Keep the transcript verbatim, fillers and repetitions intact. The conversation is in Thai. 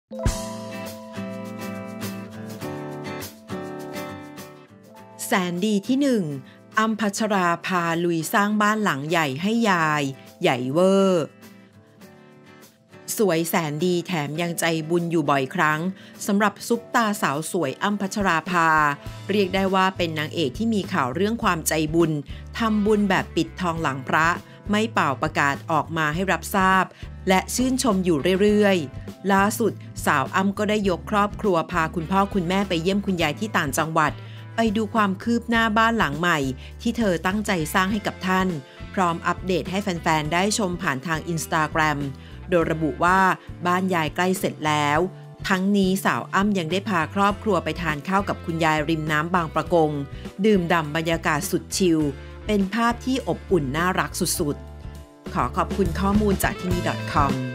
แสนดีที่หนึ่งอ้ำพัชราพาลุยสร้างบ้านหลังใหญ่ให้ยายใหญ่เวอร์สวยแสนดีแถมยังใจบุญอยู่บ่อยครั้งสำหรับซุปตาสาวสวยอ้ำพัชราภาเรียกได้ว่าเป็นนางเอกที่มีข่าวเรื่องความใจบุญทำบุญแบบปิดทองหลังพระไม่เป่าประกาศออกมาให้รับทราบและชื่นชมอยู่เรื่อยๆล่าสุดสาวอ้ำก็ได้ยกครอบครัวพาคุณพ่อคุณแม่ไปเยี่ยมคุณยายที่ต่างจังหวัดไปดูความคืบหน้าบ้านหลังใหม่ที่เธอตั้งใจสร้างให้กับท่านพร้อมอัปเดตให้แฟนๆได้ชมผ่านทาง Instagram โดยระบุว่าบ้านยายใกล้เสร็จแล้วทั้งนี้สาวอ้ำยังได้พาครอบครัวไปทานข้าวกับคุณยายริมน้ำบางปะกงดื่มด่ำบรรยากาศสุดชิลเป็นภาพที่อบอุ่นน่ารักสุดๆขอขอบคุณข้อมูลจากที่นี่ .com